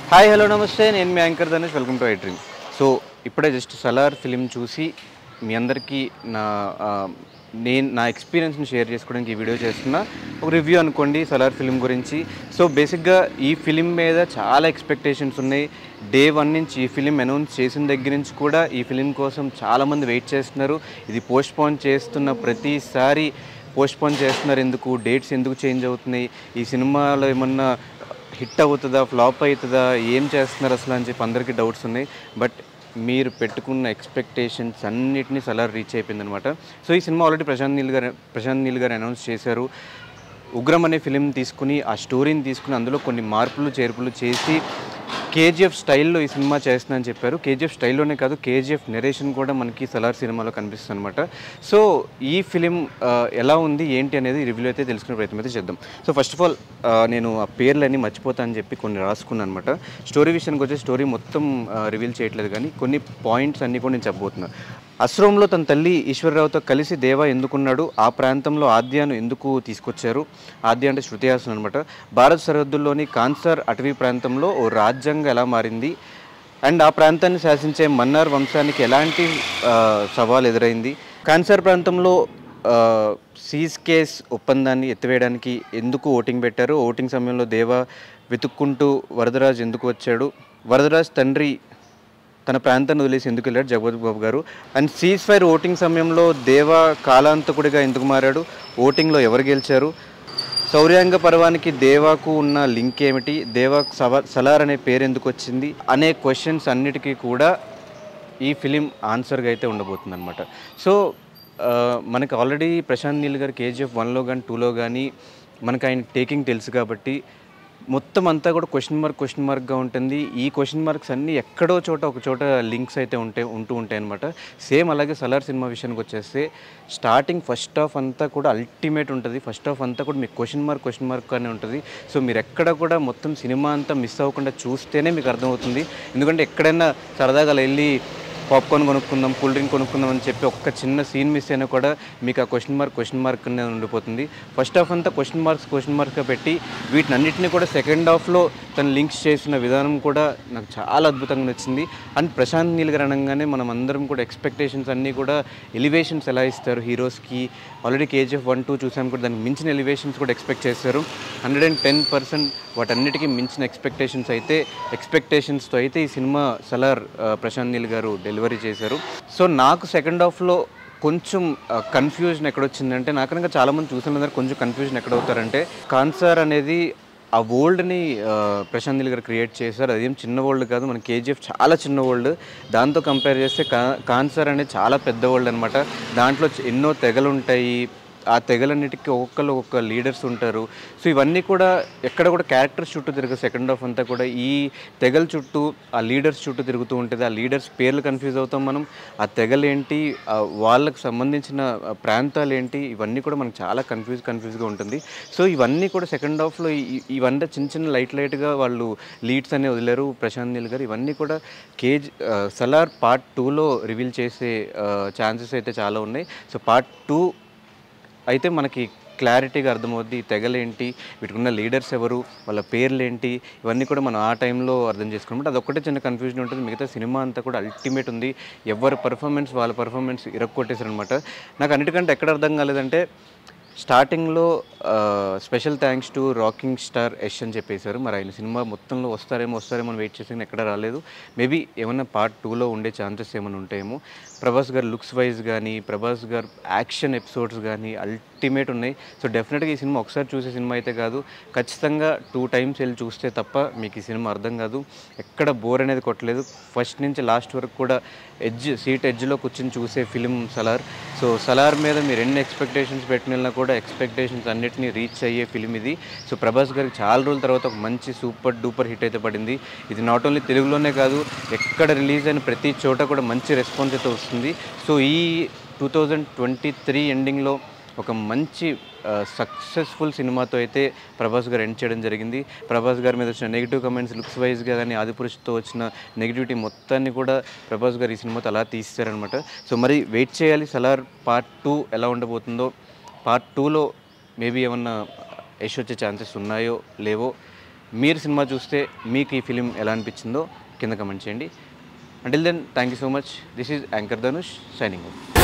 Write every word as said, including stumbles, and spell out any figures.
Hi hello నమస్తే నేను మీ anchor Dhanush welcome to I dream. So ఇప్పుడే జస్ట్ సలార్ ఫిలిం చూసి మీ అందరికీ నా నేను నా ఎక్స్పీరియన్స్ని షేర్ చేసుకోవడానికి ఈ వీడియో చేస్తున్నా. ఒక రివ్యూ అనుకోండి సలార్ ఫిలిం గురించి. సో బేసిక్గా ఈ ఫిలిం మీద చాలా ఎక్స్పెక్టేషన్స్ ఉన్నాయి. డే వన్ నుంచి ఈ ఫిలిం అనౌన్స్ చేసిన దగ్గర నుంచి కూడా ఈ ఫిలిం కోసం చాలామంది వెయిట్ చేస్తున్నారు. ఇది పోస్ట్పోన్ చేస్తున్న ప్రతిసారి పోస్ట్పోన్ చేస్తున్నారు. ఎందుకు డేట్స్ ఎందుకు చేంజ్ అవుతున్నాయి, ఈ సినిమాలో ఏమన్నా హిట్ అవుతుందా ఫ్లాప్ అవుతుందా ఏం చేస్తున్నారు అసలు అని చెప్పి అందరికీ డౌట్స్ ఉన్నాయి. బట్ మీరు పెట్టుకున్న ఎక్స్పెక్టేషన్స్ అన్నిటినీ సలార్ రీచ్ అయిపోయింది అనమాట. సో ఈ సినిమా ఆల్రెడీ ప్రశాంత్ నీల్ గారు ప్రశాంత్ నీల్ గారు అనౌన్స్ చేశారు. ఉగ్రం అనే ఫిలిం తీసుకుని ఆ స్టోరీని తీసుకుని అందులో కొన్ని మార్పులు చేర్పులు చేసి కేజీఎఫ్ స్టైల్లో ఈ సినిమా చేస్తుందని చెప్పారు. కేజీఎఫ్ స్టైల్లోనే కాదు, కేజీఎఫ్ నెరేషన్ కూడా మనకి సలార్ సినిమాలో కనిపిస్తుంది అనమాట. సో ఈ ఫిలిం ఎలా ఉంది ఏంటి అనేది రివ్యూలో అయితే తెలుసుకునే ప్రయత్నం అయితే చేద్దాం. సో ఫస్ట్ ఆఫ్ ఆల్ నేను ఆ పేర్లన్నీ మర్చిపోతా అని చెప్పి కొన్ని రాసుకున్నాను అనమాట. స్టోరీ విషయానికి వచ్చే స్టోరీ మొత్తం రివీల్ చేయట్లేదు, కానీ కొన్ని పాయింట్స్ అన్నీ కూడా నేను చెప్పబోతున్నాను. అస్రోంలో తన తల్లి ఈశ్వరరావుతో కలిసి దేవా ఎందుకున్నాడు, ఆ ప్రాంతంలో ఆద్యాను ఎందుకు తీసుకొచ్చారు. ఆద్య అంటే శృతి హాసన్ అనమాట. భారత్ సరిహద్దుల్లోని కాన్సార్ అటవీ ప్రాంతంలో ఓ రాజ్యాంగం ఎలా మారింది, అండ్ ఆ ప్రాంతాన్ని శాసించే మన్నార్ వంశానికి ఎలాంటి సవాల్ ఎదురైంది. కాన్సార్ ప్రాంతంలో సీజ్ కేస్ ఒప్పందాన్ని ఎత్తివేయడానికి ఎందుకు ఓటింగ్ పెట్టారు, ఓటింగ్ సమయంలో దేవా వెతుక్కుంటూ వరదరాజ్ ఎందుకు వచ్చాడు, వరదరాజ్ తండ్రి తన ప్రాంతాన్ని వదిలేసి ఎందుకు వెళ్ళాడు జగపతి బాబు గారు, అండ్ సీజ్ ఫైర్ ఓటింగ్ సమయంలో దేవా కాలాంతకుడిగా ఎందుకు మారాడు, ఓటింగ్లో ఎవరు గెలిచారు, శౌర్యాంగ పర్వానికి దేవాకు ఉన్న లింక్ ఏమిటి, దేవా సవా సలార్ అనే పేరు ఎందుకు వచ్చింది అనే క్వశ్చన్స్ అన్నిటికీ కూడా ఈ ఫిలిం ఆన్సర్గా అయితే ఉండబోతుంది అనమాట. సో మనకి ఆల్రెడీ ప్రశాంత్ నీల్ గారు కేజీఎఫ్ వన్లో కానీ టూలో కానీ మనకు ఆయన టేకింగ్ తెలుసు కాబట్టి మొత్తం అంతా కూడా క్వశ్చన్ మార్క్ క్వశ్చన్ మార్క్గా ఉంటుంది. ఈ క్వశ్చన్ మార్క్స్ అన్నీ ఎక్కడో చోట ఒక చోట లింక్స్ అయితే ఉంటాయి ఉంటూ ఉంటాయి అనమాట. సేమ్ అలాగే సలార్ సినిమా విషయానికి వచ్చేస్తే స్టార్టింగ్ ఫస్ట్ హాఫ్ అంతా కూడా అల్టిమేట్ ఉంటుంది. ఫస్ట్ హాఫ్ అంతా కూడా మీకు క్వశ్చన్ మార్క్ క్వశ్చన్ మార్క్ అనే ఉంటుంది. సో మీరు ఎక్కడ కూడా మొత్తం సినిమా అంతా మిస్ అవ్వకుండా చూస్తేనే మీకు అర్థమవుతుంది. ఎందుకంటే ఎక్కడైనా సరదాగా వెళ్ళి పాప్కార్న్ కొనుక్కుందాం, కూల్ డ్రింక్ కొనుక్కుందాం అని చెప్పి ఒక్క చిన్న సీన్ మిస్ అయినా కూడా మీకు ఆ క్వశ్చన్ మార్క్ క్వశ్చన్ మార్క్ అనేది ఉండిపోతుంది. ఫస్ట్ హాఫ్ అంతా క్వశ్చన్ మార్క్స్ క్వశ్చన్ మార్క్గా పెట్టి వీటిని అన్నింటినీ కూడా సెకండ్ హాఫ్లో తను లింక్స్ చేసిన విధానం కూడా నాకు చాలా అద్భుతంగా నచ్చింది. అండ్ ప్రశాంత్ నీల్ గారు అనగానే మనం అందరం కూడా ఎక్స్పెక్టేషన్స్ అన్నీ కూడా ఎలివేషన్స్ ఎలా ఇస్తారు హీరోస్కి, ఆల్రెడీ కేజీఎఫ్ వన్ టూ చూసాం కూడా దానికి మించిన ఎలివేషన్స్ కూడా ఎక్స్పెక్ట్ చేస్తారు. హండ్రెడ్ అండ్ టెన్ పర్సెంట్ వాటన్నిటికీ మించిన ఎక్స్పెక్టేషన్స్ అయితే ఎక్స్పెక్టేషన్స్తో అయితే ఈ సినిమా సలార్ ప్రశాంత్ నీల్ గారు డెలివరీ చేశారు. సో నాకు సెకండ్ హాఫ్లో కొంచెం కన్ఫ్యూజన్ ఎక్కడొచ్చిందంటే, నాకనగా చాలామంది చూసిన కొంచెం కన్ఫ్యూజన్ ఎక్కడవుతారంటే, కాన్సార్ అనేది ఆ వరల్డ్ని ప్రశాంత్ నీల్ గారు క్రియేట్ చేశారు. అదేం చిన్న వరల్డ్ కాదు, మన కేజీఎఫ్ చాలా చిన్న వరల్డ్. దాంతో కంపేర్ చేస్తే కా కాన్సార్ అనేది చాలా పెద్ద వరల్డ్ అనమాట. దాంట్లో ఎన్నో తెగలు ఉంటాయి, ఆ తెగలన్నిటికీ ఒక్కొక్కరు ఒక్కొక్క లీడర్స్ ఉంటారు. సో ఇవన్నీ కూడా ఎక్కడ కూడా క్యారెక్టర్స్ చుట్టూ తిరగదు. సెకండ్ హాఫ్ అంతా కూడా ఈ తెగల చుట్టూ ఆ లీడర్స్ చుట్టూ తిరుగుతూ ఉంటుంది. ఆ లీడర్స్ పేర్లు కన్ఫ్యూజ్ అవుతాం మనం, ఆ తెగలేంటి, వాళ్ళకు సంబంధించిన ప్రాంతాలు ఏంటి, ఇవన్నీ కూడా మనకు చాలా కన్ఫ్యూజ్ కన్ఫ్యూజ్గా ఉంటుంది. సో ఇవన్నీ కూడా సెకండ్ హాఫ్లో ఇవన్నీ చిన్న చిన్న లైట్ లైట్గా వాళ్ళు లీడ్స్ అనే వదిలేరు ప్రశాంత్ నీల్ గారు. ఇవన్నీ కూడా కేజీ సలార్ పార్ట్ టూలో రివీల్ చేసే ఛాన్సెస్ అయితే చాలా ఉన్నాయి. సో పార్ట్ టూ అయితే మనకి క్లారిటీగా అర్థమవుద్ది, తెగలేంటి, వీటికి ఉన్న లీడర్స్ ఎవరు, వాళ్ళ పేర్లేంటి, ఇవన్నీ కూడా మనం ఆ టైంలో అర్థం చేసుకున్నప్పుడు అదొక్కటే చిన్న కన్ఫ్యూజన్ ఉంటుంది. మిగతా సినిమా అంతా కూడా అల్టిమేట్ ఉంది. ఎవరి పర్ఫార్మెన్స్ వాళ్ళ పర్ఫార్మెన్స్ ఇరక్కొట్టేశారు అనమాట. నాకు అన్నిటికంటే ఎక్కడ అర్థం కాలేదంటే, స్టార్టింగ్లో special thanks to rocking star Yash అని చెప్పేశారు. మరి ఆయన సినిమా మొత్తంలో వస్తారేమో వస్తారేమో అని వెయిట్ చేసి ఎక్కడ రాలేదు. మేబీ ఏమన్నా పార్ట్ టూలో ఉండే ఛాన్సెస్ ఏమైనా ఉంటాయేమో. ప్రభాస్ గారు లుక్స్ వైజ్ కానీ, ప్రభాస్ గారు యాక్షన్ ఎపిసోడ్స్ కానీ అల్టిమేట్ ఉన్నాయి. సో డెఫినెట్గా ఈ సినిమా ఒకసారి చూసే సినిమా అయితే కాదు, ఖచ్చితంగా టూ టైమ్స్ వెళ్ళి చూస్తే తప్ప మీకు ఈ సినిమా అర్థం కాదు. ఎక్కడ బోర్ అనేది కొట్టలేదు. ఫస్ట్ నుంచి లాస్ట్ వరకు కూడా ఎడ్జ్ సీట్ ఎడ్జ్లో కూర్చొని చూసే ఫిలిం సలార్. సో సలార్ మీద మీరు ఎన్ని ఎక్స్పెక్టేషన్స్ పెట్టినా కూడా ఎక్స్పెక్టేషన్స్ అన్నిటినీ రీచ్ అయ్యే ఫిలిం ఇది. సో ప్రభాస్ గారికి చాలా రోజుల తర్వాత ఒక మంచి సూపర్ డూపర్ హిట్ అయితే పడింది. ఇది నాట్ ఓన్లీ తెలుగులోనే కాదు, ఎక్కడ రిలీజ్ అయిన ప్రతి చోట కూడా మంచి రెస్పాన్స్ అయితే వస్తుంది. సో ఈ టూ థౌజండ్ ట్వంటీ త్రీ ఎండింగ్లో ఒక మంచి సక్సెస్ఫుల్ సినిమాతో అయితే ప్రభాస్ గారు ఎండ్ చేయడం జరిగింది. ప్రభాస్ గారి మీద వచ్చిన నెగిటివ్ కమెంట్స్, లుక్స్ వైజ్గా కానీ ఆదిపురుషుతో వచ్చిన నెగిటివిటీ మొత్తాన్ని కూడా ప్రభాస్ గారు ఈ సినిమాతో అలా తీస్తారనమాట. సో మరి వెయిట్ చేయాలి సలార్ పార్ట్ టూ ఎలా ఉండబోతుందో. పార్ట్ టూలో మేబీ ఏమన్నా యష్ వచ్చే ఛాన్సెస్ ఉన్నాయో లేవో మీరు సినిమా చూస్తే మీకు ఈ ఫిలిం ఎలా అనిపించిందో కింద కమెంట్ చేయండి. Until then thank you so much. This is anchor Dhanush signing of.